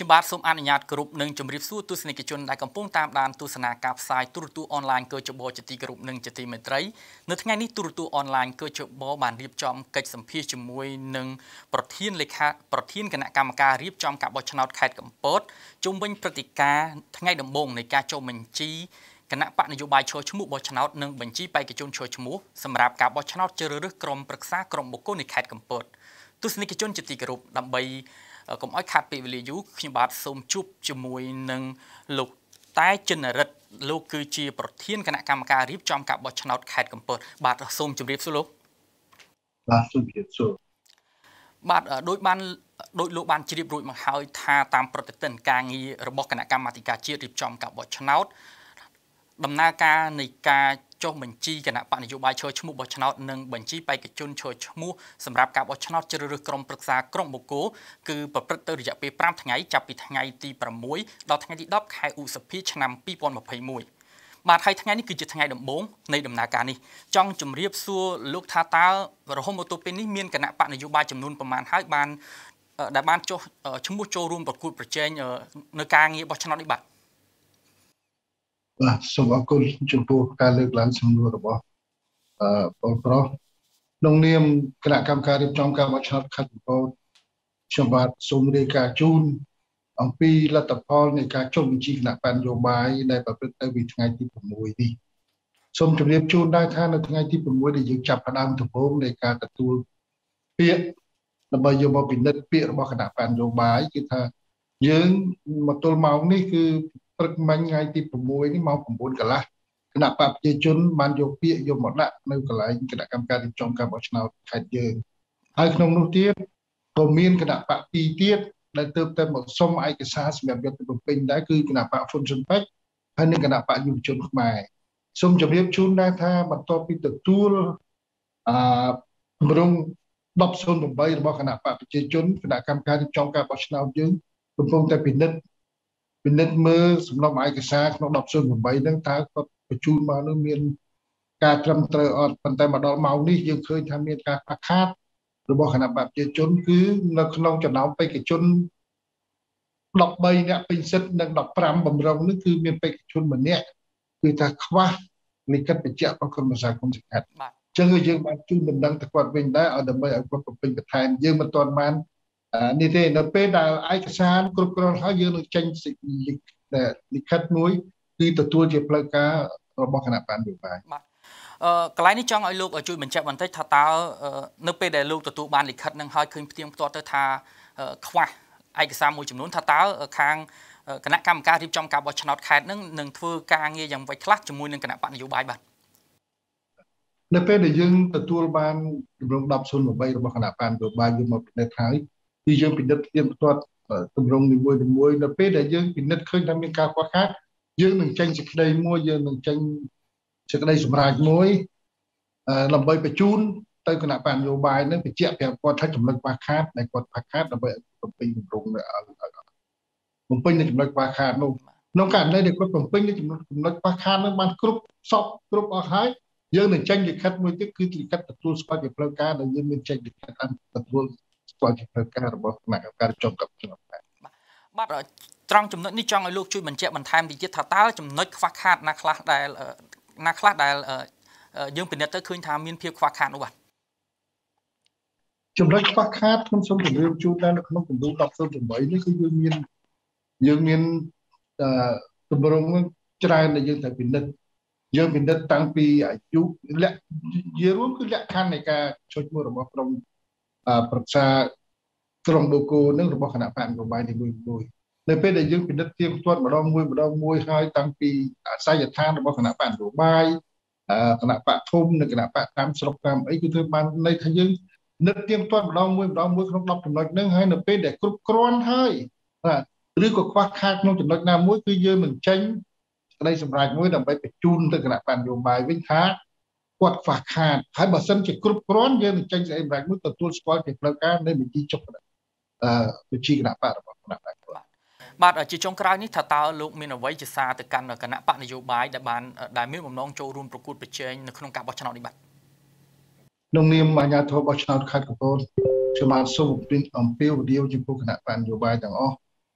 ខ្ញុំបាទសូមអនុញ្ញាតគ្រប់នឹងជម្រាបសួរទស្សនិកជនដែលកំពុងតាមដានទស្សនាការផ្សាយទូរទស្សន៍អនឡាញគឺជាបជាទីគោរពនិងជាទីមេត្រីនៅថ្ងៃនេះទូរទស្សន៍អនឡាញគឺជាបបានរៀបចំកិច្ចសម្ភាសជាមួយនឹងប្រធានគណៈកម្មការរៀបចំការបោះឆ្នោតខេត្តកំពតជុំវិញព្រឹត្តិការណ៍ថ្ងៃដំបូងនៃការចុះបញ្ជីគណៈបកនយោបាយឈរឈ្មោះបោះឆ្នោតនិងបញ្ជីបេក្ខជនឈរឈ្មោះសម្រាប់ការបោះឆ្នោតជ្រើសរើសក្រុមប្រឹក្សាក្រុមបុគ្គលនៃខេត្តកំពតទស្សនិកជនជាទីគោរពដើម្បីកុំឲ្យខាត់ពេលវេលាយូរខ្ញុំបាទសូមជួបជាមួយនឹងលោកតែចិនរិទ្ធលោកគឺជាប្រធានគណៈកម្មការរៀបចំការបោះឆ្នោតខេត្តកំពតបាទសូមជម្រាបសួរលោកបាទសូមជម្រាបសួរបាទដោយលោកបានជ្រាបរួចមកហើយថាតាមប្រតិទិនការងាររបស់គណៈកម្មាធិការជាតិរៀបចំការបោះឆ្នោតដំណើរការនៃការចុះបញ្ជីគណៈបកនយោបាយឈរឈ្មោះបោះឆ្នោតនិងបញ្ជីបេក្ខជនឈរឈ្មោះសម្រាប់ការបោះឆ្នោតជ្រើសរើសក្រុមប្រឹក្សាក្រុមបុគ្គលគឺប្រព្រឹត្តទៅរយៈពេល5ថ្ងៃចាប់ពីថ្ងៃទី6ដល់ថ្ងៃទី10ខែឧសភាឆ្នាំ2021បាទហើយថ្ងៃនេះគឺជាថ្ងៃដំបូងនៃដំណើរការនេះចង់ជម្រាបសួរលោកថាតើរហូតមកទល់ពេលនេះមានគណៈបកនយោបាយចំនួនប្រមាណហើយដែលបានចុះឈ្មោះចូលរួមប្រគួតប្រជែងនៅការងារបោះឆ្នោតនេះបាទសូមអរគុណចំពោះការលើកឡើងសំណួររបស់បងប្រុសក្នុងនាមគណៈកម្មការរៀបចំការបោះឆ្នោតខេត្តកំពតខ្ញុំបាទសូមរាយការណ៍ជូនអំពីលទ្ធផលនៃការចុះបញ្ជីគណៈបញ្ញយោបាយដែលប្រព្រឹត្តទៅពីថ្ងៃទី6នេះសូមជម្រាបជូនដែរថានៅថ្ងៃទី6ដែលយើងចាប់ផ្ដើមដំបូងនៃការទទួលពាក្យដើម្បីយកមកពិនិត្យពាក្យរបស់គណៈបញ្ញយោបាយគឺថាយើងមកទល់ម៉ោងនេះគឺព្រឹកមិញថ្ងៃទី6នេះម៉ោង9កន្លះគណៈបកប្រជាជនបានយកពាក្យយកមកដាក់នៅកន្លែងគណៈកម្មការរៀបចំការបោះឆ្នោតខេត្តយើងហើយក្នុងនោះទៀតក៏មានគណៈបក2ទៀតដែលទើបតែមកសុំឯកសារសម្រាប់យកទៅបំពេញដែរគឺគណៈបកហ៊ុនស៊ុនពេជ្រហើយនិងគណៈបកយុវជនខ្មែរសូមជម្រាបជូនដែរថាបន្ទាប់ពីទទួលគម្រោង1008របស់គណៈបកប្រជាជនគណៈកម្មការរៀបចំការបោះឆ្នោតយើងកំពុងតែពិនិត្យមើលសំណុំឯកសារក្នុង1008ហ្នឹងតើគាត់បញ្ជូនមកនោះមានការត្រឹមត្រូវអត់ប៉ុន្តែមកដល់ម៉ោងនេះយើងឃើញថាមានការខ្វះខាតរបស់គណៈបកប្រជាជនគឺនៅក្នុងចំណោមបេក្ខជន13អ្នកពេញសិទ្ធិនិង15បំរុងនេះគឺមានបេក្ខជនម្នាក់គឺថាខ្វះលិខិតបញ្ជាក់របស់ក្រុមប្រឹក្សាគុំសង្កាត់អញ្ចឹងយើងបានជូនដំណឹងទៅគាត់វិញដែរឲ្យដើម្បីឲ្យគាត់បំពេញបន្ថែមយើងមិនទាន់បាននេះទេនៅពេលដែលឯកសារគ្រប់គ្រាន់ហើយយើងនឹងចេញលិខិតមួយគឺទទួលជាផ្លូវការរបស់គណៈបញ្ញយោបាយបាទកន្លែងនេះចង់ឲ្យលោកជួយបញ្ជាក់បន្តិចថាតើនៅពេលដែលលោកទទួលបានលិខិតនឹងហើយឃើញផ្ទៀងផ្ទាត់ទៅថាខ្វះឯកសារមួយចំនួនថាតើខាងគណៈកម្មការរៀបចំការបោះឆ្នោតខេត្តនឹងធ្វើការងារយ៉ាងម៉េចខ្លះជាមួយនឹងគណៈបកនយោបាយបាទនៅពេលដែលយើងទទួលបានគម្រោង1008របស់គណៈបញ្ញយោបាយយកមកពិនិត្យហើយគឺយើងពិនិត្យផ្ទៀងផ្ទាត់គម្រោងនីមួយៗនៅពេលដែលយើងពិនិត្យឃើញថាមានការខ្វះខាតយើងនឹងចេញសេចក្តីមួយយើងនឹងចេញសេចក្តីសម្រេចមួយដើម្បីបញ្ជូនទៅគណៈបញ្ញយោបាយនឹងបញ្ជាក់ប្រាប់គាត់ថាចំណុចខ្វះខាតដែលគាត់ខ្វះខាតដើម្បីបំពេញគម្រោងបំពេញនៅចំណុចខ្វះខាតនោះក្នុងករណីដែលគាត់បំពេញនៅចំណុចខ្វះខាតនោះបានគ្រប់អស់ហើយយើងនឹងចេញលិខិតមួយទៀតគឺលិខិតទទួលស្គាល់ជាផ្លូវការដែលយើងមានចេញលិខិតទទួលស្គាល់ជាផ្លូវការរបស់គណៈកម្មការចុងកັບឆ្នោតបាទត្រង់ចំណុចនេះចង់ឲ្យលោកជួយបញ្ជាក់បន្ថែមទៀតថាតើចំណុចខ្វះខាតណាខ្លះដែលយើងពិនិត្យទៅឃើញថាមានភាពខ្វះខាតនោះបាទចំណុចខ្វះខាតខ្ញុំសូមជម្រាបជូនថានៅក្នុងគម្រោង1008នេះគឺយើងមានគម្រោងច្រើនដែលយើងត្រូវពិនិត្យតាំងពីអាយុជារួមគឺលក្ខខណ្ឌនៃការចុះឈ្មោះរបស់ក្រុមប្រឹក្សាក្រុមបុគ្គលនឹងរបស់គណៈបញ្ញយោបាយនីមួយនៅពេលដែលយើងពិនិត្យទៀងទាត់ម្ដងមួយហើយតាំងពីអាសយដ្ឋានរបស់គណៈបញ្ញយោបាយគណៈបកធំនិងគណៈបកតាមស្រុកតាមអីគឺធ្វើបានន័យថាយើងនឹកទៀងទាត់ម្ដងមួយក្នុង10ចំណុចហ្នឹងហើយនៅពេលដែលគ្រប់គ្រាន់ហើយឬក៏ខ្វះខាតក្នុងចំណុចណាមួយគឺយើងនឹងចេញក្តីសម្រេចមួយដើម្បីបញ្ជូនទៅគណៈបញ្ញយោបាយវិញថាគាត់ខ្វះខាតហើយបើសិនជាគ្រប់គ្រាន់យើងនឹងចេញសេចក្តីសម្រេចមួយទទួលស្គាល់ជាផ្លូវការនៅបញ្ជីចុះបញ្ជីគណៈបករបស់គណៈបកបាទជាចុងក្រោយនេះថាតើលោកមានអ្វីជាសារទៅកាន់គណៈបកនយោបាយដែលមានបំណងចូលរួមប្រកួតប្រជែងនៅក្នុងការបោះឆ្នោតនេះបាទក្នុងនាមអាជ្ញាធរបោះឆ្នោតខេត្តកំពតខ្ញុំបានសូមអំពាវនាវចំពោះគណៈបកនយោបាយទាំងអស់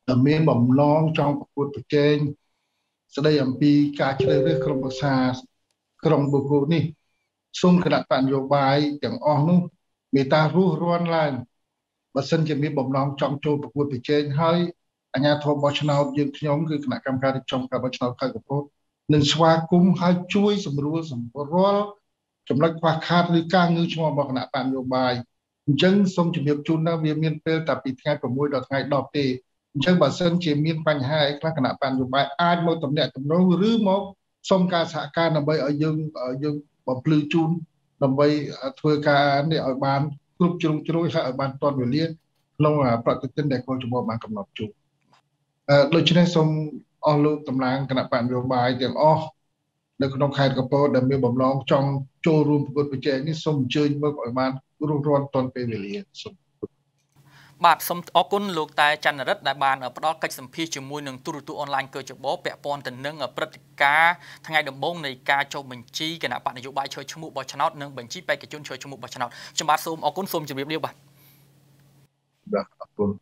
ដែលមានបំណងចង់ប្រកួតប្រជែងស្ដីអំពីការជ្រើសរើសក្រុមប្រឹក្សាក្រុមបុគ្គលនេះសូមគណៈបញ្ញោបាយទាំងអស់នោះមេត្តារួសរាន់ឡើងបើសិនជាមានបំណងចង់ចូលប្រកួតប្រជែងហើយអាជ្ញាធរបោះឆ្នោតយើងខ្ញុំគឺគណៈកម្មការរៀបចំការបោះឆ្នោតខេត្តកំពតនឹងស្វាគមន៍ហើយជួយសម្រួលសម្រួលចំណុចខ្វះខាតឬការងើឈ្មោះរបស់គណៈបញ្ញោបាយអញ្ចឹងសូមជម្រាបជូនថាវាមានពេលតែពីថ្ងៃ6ដល់ថ្ងៃ10ទេអញ្ចឹងបើសិនជាមានបញ្ហាអីខ្លះគណៈបញ្ញោបាយអាចមកតំណាក់តំណងឬមកសុំការសហការដើម្បីឲ្យយើងបំភ្លឺជូនដើម្បីធ្វើការនេះឲ្យបានគ្រប់ជ្រុងជ្រោយហើយឲ្យបានទាន់វេលាក្នុងប្រតិទិនដែលកោជបបានកំណត់ជូនដូច្នេះសូមអស់លោកតំណាងគណៈបញ្ញោបាយទាំងអស់នៅក្នុងខេត្តកំពតដែលមានបំណងចង់ចូលរួមប្រកួតប្រជែងនេះសូមអញ្ជើញមកឲ្យបានរួសរាន់ទាន់ពេលវេលាសូមបាទសូមអរគុណលោកតែច័ន្ទរិទ្ធដែលបានផ្ដល់កិច្ចសម្ភាសជាមួយនឹងទូរទស្សន៍អនឡាញកោជបពាក់ព័ន្ធទៅនឹងព្រឹត្តិការណ៍ថ្ងៃដំបូងនៃការចុះបញ្ជីគណៈបកនយោបាយឈរឈ្មោះបោះឆ្នោតនិងបញ្ជីបេក្ខជនឈរឈ្មោះបោះឆ្នោតខ្ញុំបាទសូមអរគុណសូមជម្រាបលាបាទអរគុណ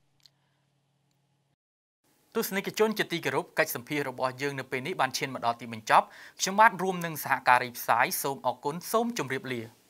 ទស្សនិកជនជាទីគោរពកិច្ចសម្ភាសរបស់យើងនៅពេលនេះបានឈានមកដល់ទីបញ្ចប់ខ្ញុំបាទរួមនឹងសហការីផ្សាយសូមអរគុណសូមជម្រាបលា